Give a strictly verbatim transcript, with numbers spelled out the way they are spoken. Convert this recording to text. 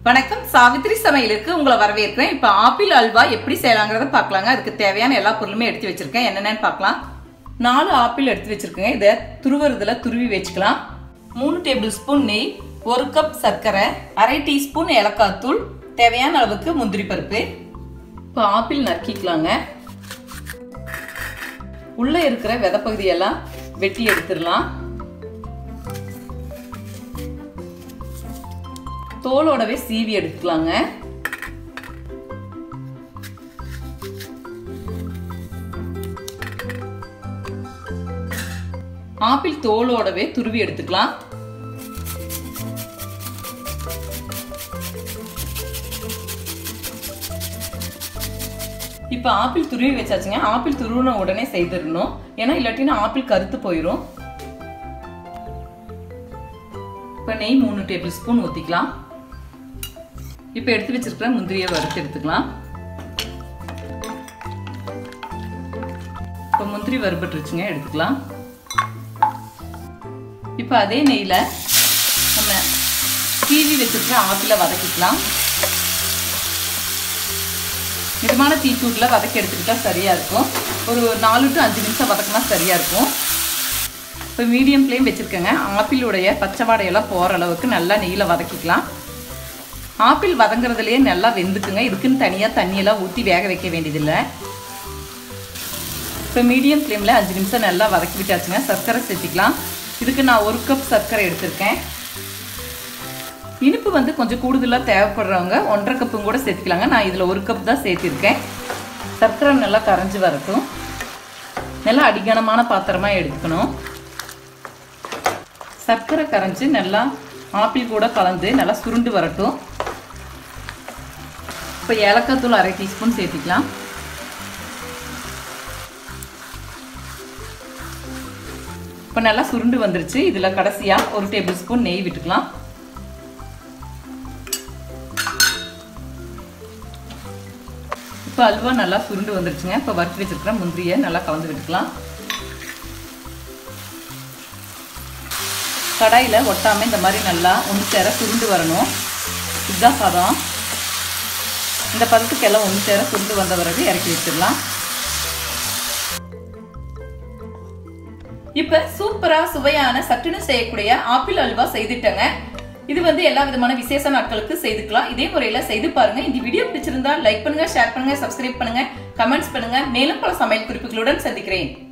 வணக்கம், சாவித்ரி சமையலுக்கு உங்களை வரவேற்கிறேன். இப்போ ஆப்பிள் அல்வா எப்படி செய்யலாங்கிறத பார்க்கலாங்க. அதுக்கு தேவையான எல்லா பொருளுமே எடுத்து வச்சிருக்கேன். என்னென்னு பார்க்கலாம். நாலு ஆப்பிள் எடுத்து வச்சிருக்கேங்க. இதை துருவறதுல துருவி வச்சுக்கலாம். மூணு டேபிள் ஸ்பூன் நெய், ஒரு கப் சர்க்கரை, அரை டீஸ்பூன் ஏலக்காய் தூள், தேவையான அளவுக்கு முந்திரி பருப்பு. இப்போ ஆப்பிள் நறுக்கிக்கலாங்க. உள்ள இருக்கிற விதைப்பகுதியெல்லாம் வெட்டி எடுத்துடலாம். தோலோடவே சீவி எடுத்துக்கலாங்க. ஆப்பிள் தோலோடவே துருவி எடுத்துக்கலாம். இப்ப ஆப்பிள் துருவி வச்சாச்சுங்க. ஆப்பிள் துருவின உடனே செய்திடணும், ஏன்னா இல்லாட்டினா ஆப்பிள் கருத்து போயிடும். இப்ப நெய் மூணு டேபிள் ஸ்பூன் ஊத்திக்கலாம். இப்ப எடுத்து வச்சிருக்கிற முந்திரியை வறுத்து எடுத்துக்கலாம். இப்ப முந்திரி வறுபட்டுருச்சுங்க, எடுத்துக்கலாம். இப்ப அதே நெய்ல நம்ம சீவி வச்சிருக்கிற ஆப்பிளை வதக்கிக்கலாம். மிதமான தீச்சூட்டில் வதக்கி எடுத்துக்கிட்டா சரியா இருக்கும். ஒரு நாலு டு அஞ்சு நிமிஷம் வதக்கினா சரியா இருக்கும். இப்போ மீடியம் ஃப்ளேம் வச்சிருக்கேங்க. ஆப்பிளுடைய பச்சை வாடையெல்லாம் போகிற அளவுக்கு நல்லா நெய்யில் வதக்கிக்கலாம். ஆப்பிள் வதங்குறதுலேயே நல்லா வெந்துக்குங்க. இதுக்குன்னு தனியாக தண்ணியெல்லாம் ஊற்றி வேக வைக்க வேண்டியதில்லை. இப்போ மீடியம் ஃப்ளேமில் அஞ்சு நிமிஷம் நல்லா வதக்கி விட்டாச்சுங்க. சர்க்கரை சேர்த்திக்கலாம். இதுக்கு நான் ஒரு கப் சர்க்கரை எடுத்திருக்கேன். இனிப்பு வந்து கொஞ்சம் கூடுதலாக தேவைப்படுறவங்க ஒன்றரை கப்பும் கூட சேர்த்துக்கலாங்க. நான் இதில் ஒரு கப் தான் சேர்த்திருக்கேன். சர்க்கரை நல்லா கரைஞ்சி வரட்டும். நல்லா அடிகனமான பாத்திரமாக எடுத்துக்கணும். சர்க்கரை கரைஞ்சி நல்லா ஆப்பிள் கூட கலந்து நல்லா சுருண்டு வரட்டும். இப்போ ஏலக்காய் தூள் அரை டீஸ்பூன் சேர்த்திக்கலாம். இப்போ நல்லா சுருண்டு வந்துருச்சு. இதில் கடைசியாக ஒரு டேபிள் ஸ்பூன் நெய் விட்டுக்கலாம். இப்போ அல்வா நல்லா சுருண்டு வந்துருச்சுங்க. இப்போ வறுத்து வச்சிருக்கிற முந்திரியை நல்லா கலந்து விட்டுக்கலாம். கடாயில் ஒட்டாமல் இந்த மாதிரி நல்லா ஒன்று சேர சுருண்டு வரணும். இதுதான் பதம். இந்த பதத்துக்கு எல்லாம் ஒன்று சேர சுருண்டு வந்த பிறகு இறக்கி வச்சிடலாம். இப்போ சூப்பராக சுவையான சட்டுன்னு செய்யக்கூடிய ஆப்பிள் அல்வா செய்துட்டேங்க. இது வந்து எல்லா விதமான விசேஷ நாட்களுக்கு செய்துக்கலாம். இதே முறையில் செய்து பாருங்க. இந்த வீடியோ பிடிச்சிருந்தா லைக் பண்ணுங்க, ஷேர் பண்ணுங்க, சப்ஸ்கிரைப் பண்ணுங்க, கமெண்ட்ஸ் பண்ணுங்க. மேலும் பல சமையல் குறிப்புகளுடன் சந்திக்கிறேன்.